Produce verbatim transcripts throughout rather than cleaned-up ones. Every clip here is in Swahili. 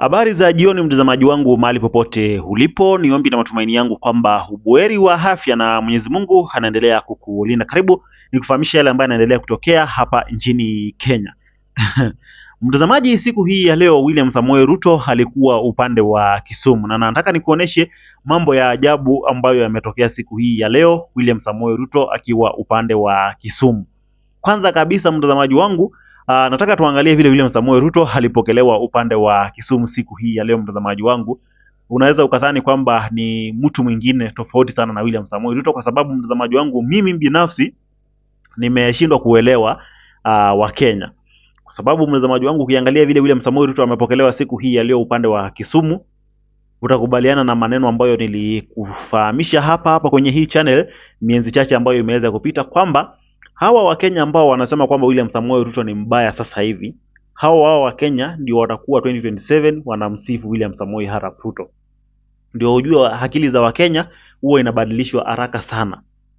Habari za jioni mtazamaji wangu mahali popote ulipo, ni ombi na matumaini yangu kwamba ubuheri wa afya na Mwenyezi Mungu anaendelea kukulinda. Karibu nikufahamisha yale ambayo yanaendelea kutokea hapa nchini Kenya. Mtazamaji, siku hii ya leo William Samoei Ruto alikuwa upande wa Kisumu, na nataka nikuoneshe mambo ya ajabu ambayo yametokea siku hii ya leo William Samoei Ruto akiwa upande wa Kisumu. Kwanza kabisa mtazamaji wangu, Uh, nataka tuangalie vile William Samoei Ruto alipokelewa upande wa Kisumu siku hii ya leo mtazamaji wangu. Unaweza ukadhani kwamba ni mtu mwingine tofauti sana na William Samoei Ruto, kwa sababu mtazamaji wangu, mimi binafsi nimeshindwa kuelewa uh, wa Kenya. Kwa sababu mtazamaji wangu, ukiangalia vile William Samoei Ruto amepokelewa siku hii ya leo upande wa Kisumu, utakubaliana na maneno ambayo nilikufahamisha hapa hapa kwenye hii channel miezi chache ambayo imeweza kupita, kwamba hawa wa Kenya ambao wanasema kwamba William Samoei Ruto ni mbaya sasa hivi, hawa hawa wa Kenya ndio watakuwa twenty twenty-seven wanamsifu William Samoei Arap Ruto. Ndio ujue akili za wa Kenya huwa inabadilishwa haraka sana.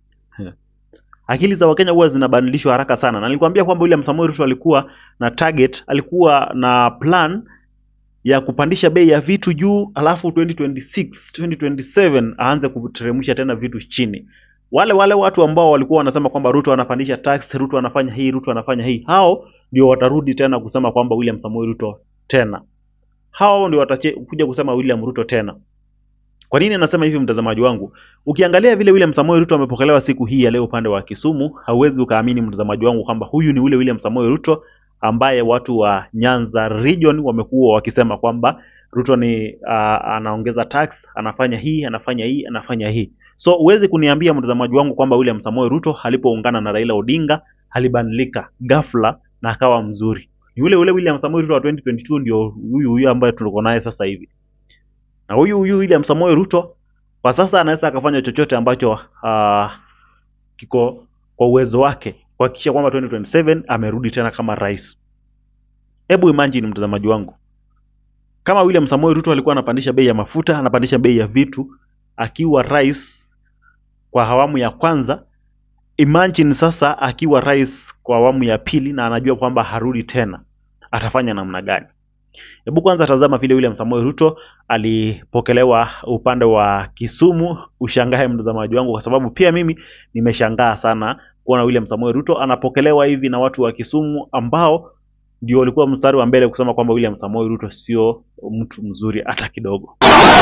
Akili za wa Kenya huwa zinabadilishwa haraka sana. Na nilikwambia kwamba William Samoei Ruto alikuwa na target, alikuwa na plan ya kupandisha bei ya vitu juu, alafu twenty twenty-six twenty twenty-seven aanze kuteremsha tena vitu chini. Wale wale watu ambao walikuwa wanasema kwamba Ruto anapandisha tax, Ruto anafanya hii, Ruto anafanya hii, hao ndio watarudi tena kusema kwamba William Samoei Ruto tena. Hao ndio watakuja kusema William Ruto tena. Kwa nini nasema hivi mtazamaji wangu? Ukiangalia vile William Samoei Ruto amepokelewa siku hii ya leo upande wa Kisumu, hauwezi ukaamini mtazamaji wangu kwamba huyu ni ule William Samoei Ruto ambaye watu wa Nyanza region wamekuwa wakisema kwamba Ruto ni uh, anaongeza tax, anafanya hii, anafanya hii, anafanya hii. So uwezi kuniambia mtazamaji wangu kwamba William Samoei Ruto alipoungana na Raila Odinga alibadilika ghafla na akawa mzuri. Ni ule ule William Samoei Ruto wa twenty twenty-two ndio huyu huyu ambaye tuko naye sasa hivi. Na huyu huyu William Samoei Ruto kwa sasa anaweza akafanya chochote ambacho uh, kiko kwa uwezo wake kuhakikisha kwamba twenty twenty-seven amerudi tena kama rais. Hebu imagine mtazamaji wangu, kama William Samoei Ruto alikuwa anapandisha bei ya mafuta, anapandisha bei ya vitu akiwa rais kwa awamu ya kwanza, imagine sasa akiwa rais kwa awamu ya pili na anajua kwamba harudi tena, atafanya namna gani? Hebu kwanza tazama vile William Samoei Ruto alipokelewa upande wa Kisumu. Ushangae mtazamaji wangu, kwa sababu pia mimi nimeshangaa sana kuona William Samoei Ruto anapokelewa hivi na watu wa Kisumu ambao ndio walikuwa mstari wa mbele kusema kwamba William Samoei Ruto sio mtu mzuri hata kidogo.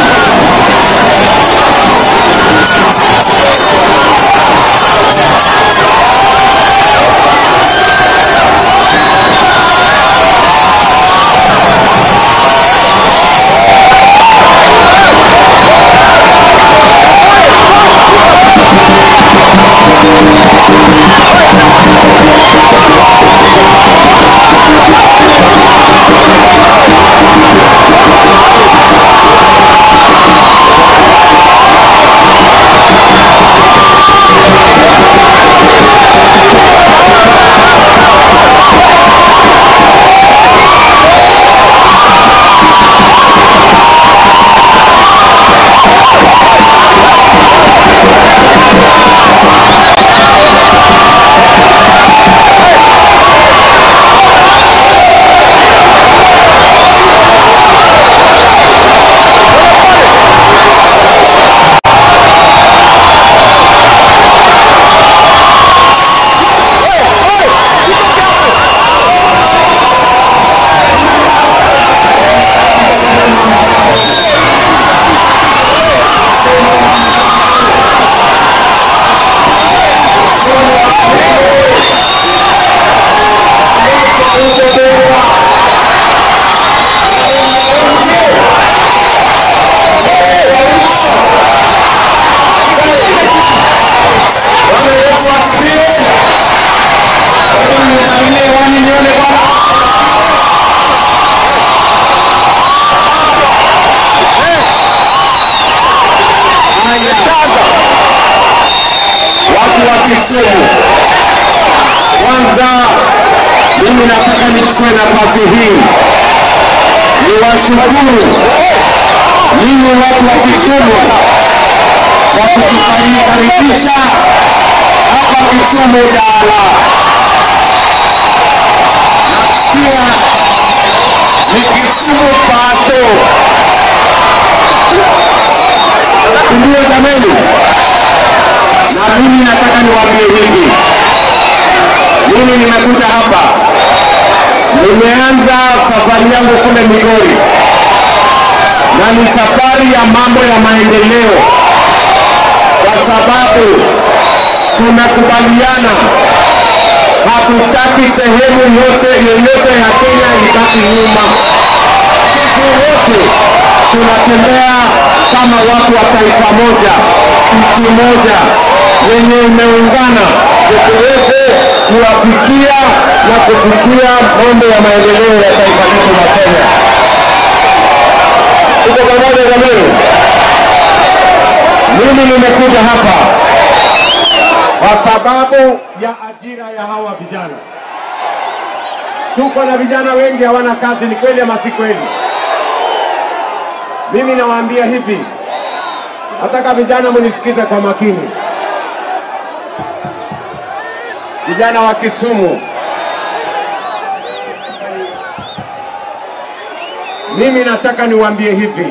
Kwanza mimi nataka nichukue nafasi hii niwashukuru ninyi watu wa Kisumu kwa kutukaribisha hapa Kisumu Dala. Nasikia ni Kisumu pato. Ndio jamani. Na mimi nataka niwaambie hivi. Mimi nimekuja hapa. Nimeanza safari yangu kule Migori. Na ni safari ya mambo ya maendeleo. Kwa sababu tunakubaliana hatutaki sehemu yote yoyote ya Kenya ibaki nyuma. Sisi wote tunatembea kama watu wa taifa moja, nchi moja yenye imeungana tuweze kuwafikia na kufikia mambo ya maendeleo ya taifa letu la Kenya. Tuko pamoja jamani. Mimi nimekuja hapa kwa sababu ya ajira ya hawa vijana. Tuko na vijana wengi hawana kazi, ni kweli ama si kweli? Mimi nawaambia hivi, nataka vijana mnisikize kwa makini. Vijana wa Kisumu, mimi nataka niwaambie hivi.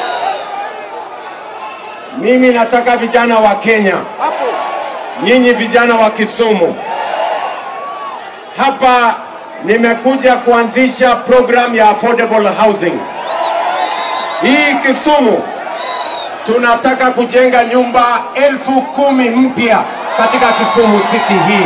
Mimi nataka vijana wa Kenya, nyinyi vijana wa Kisumu, hapa nimekuja kuanzisha program ya affordable housing. Hii Kisumu tunataka kujenga nyumba elfu kumi mpya katika Kisumu City hii.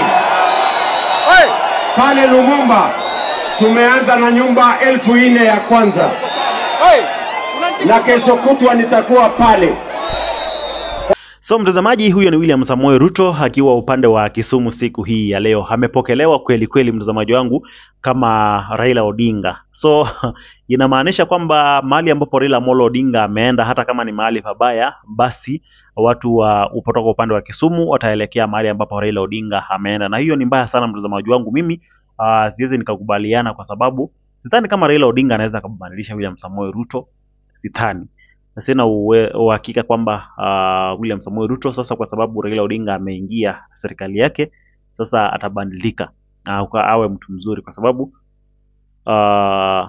Pale Lumumba tumeanza na nyumba elfu nne ya kwanza, na kesho kutwa nitakuwa pale. So mtazamaji, huyo ni William Samoei Ruto akiwa upande wa Kisumu siku hii ya leo. Amepokelewa kweli kweli mtazamaji wangu kama Raila Odinga. So inamaanisha kwamba mahali ambapo Raila Amolo Odinga ameenda, hata kama ni mahali pabaya, basi watu wa kutoka upande wa Kisumu wataelekea mahali ambapo Raila Odinga ameenda. Na hiyo ni mbaya sana mtazamaji wangu. Mimi uh, siwezi nikakubaliana, kwa sababu sidhani kama Raila Odinga anaweza kubadilisha William Samoei Ruto. Sidhani. Na sina uhakika kwamba uh, William Samoei Ruto sasa, kwa sababu Raila Odinga ameingia serikali yake, sasa atabadilika uh, awe mtu mzuri, kwa sababu uh,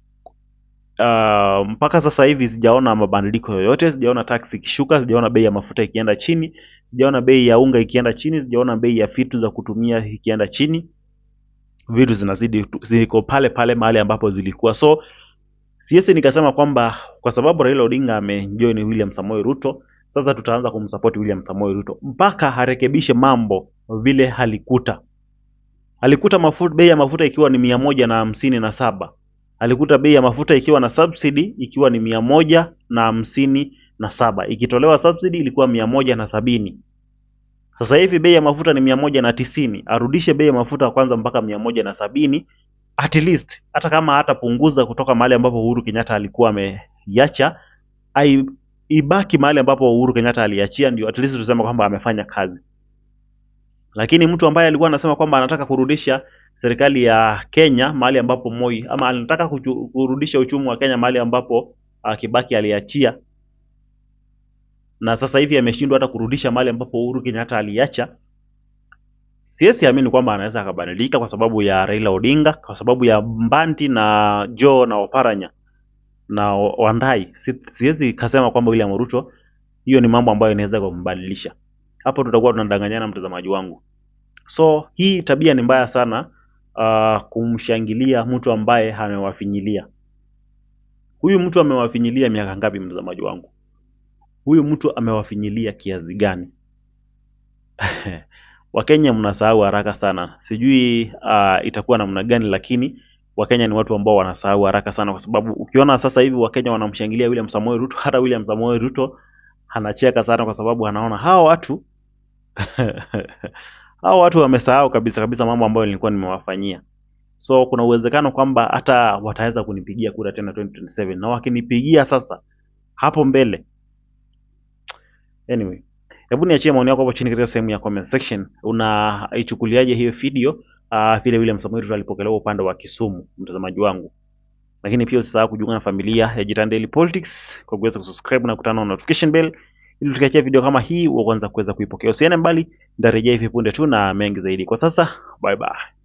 uh, mpaka sasa hivi sijaona mabadiliko yoyote. Sijaona taxi ikishuka, sijaona bei ya mafuta ikienda chini, sijaona bei ya unga ikienda chini, sijaona bei ya vitu za kutumia ikienda chini. Vitu zinazidi ziko pale pale mahali ambapo zilikuwa. So siwezi nikasema kwamba kwa sababu Raila Odinga amejoin William Samoei Ruto, sasa tutaanza kumsupport William Samoei Ruto mpaka harekebishe mambo vile halikuta. Alikuta mafuta, bei ya mafuta ikiwa ni mia moja na hamsini na saba. Alikuta bei ya mafuta ikiwa na subsidy ikiwa ni mia moja na hamsini na saba. Ikitolewa subsidy ilikuwa mia moja na sabini. Sasa hivi bei ya mafuta ni mia moja na tisini. Arudishe bei ya mafuta kwanza mpaka mia moja na sabini. At least, hata kama hatapunguza kutoka mahali ambapo Uhuru Kenyatta alikuwa ameiacha, ibaki mahali ambapo Uhuru Kenyatta aliachia, ndio at least tuseme kwamba amefanya kazi. Lakini mtu ambaye alikuwa anasema kwamba anataka kurudisha serikali ya Kenya mahali ambapo Moi, ama anataka kurudisha uchumi wa Kenya mahali ambapo uh, Kibaki aliachia, na sasa hivi ameshindwa hata kurudisha mahali ambapo Uhuru Kenyatta aliacha, siwezi amini kwamba anaweza akabadilika kwa sababu ya Raila Odinga, kwa sababu ya Mbanti na Joe na Oparanya na Wandai. Siwezi kasema kwamba William Ruto hiyo ni mambo ambayo inaweza kumbadilisha. Hapo tutakuwa tunadanganyana mtazamaji wangu. So hii tabia ni mbaya sana, uh, kumshangilia mtu ambaye amewafinyilia. Huyu mtu amewafinyilia miaka ngapi mtazamaji wangu? Huyu mtu amewafinyilia kiasi gani? Wakenya mnasahau haraka sana. Sijui uh, itakuwa namna gani, lakini Wakenya ni watu ambao wanasahau haraka sana, kwa sababu ukiona sasa hivi Wakenya wanamshangilia William Samoei Ruto, hata William Samoei Ruto anacheka sana, kwa sababu anaona hao watu hao watu wamesahau kabisa kabisa mambo ambayo nilikuwa nimewafanyia. So kuna uwezekano kwamba hata wataweza kunipigia kura tena twenty twenty-seven, na wakinipigia sasa hapo mbele. Anyway, hebu niachie maoni yako hapo chini katika sehemu ya comment section. Unaichukuliaje hiyo video uh, vile William Samoei Ruto alipokelewa upande wa Kisumu mtazamaji wangu? Lakini pia usisahau kujiunga na familia ya Jitan Daily Politics kwa kuweza kusubscribe na kutana na notification bell ili tukiachia video kama hii uanze kuweza kuipokea. Usiende mbali, nitarejea hivi punde tu na mengi zaidi. Kwa sasa, bye bye.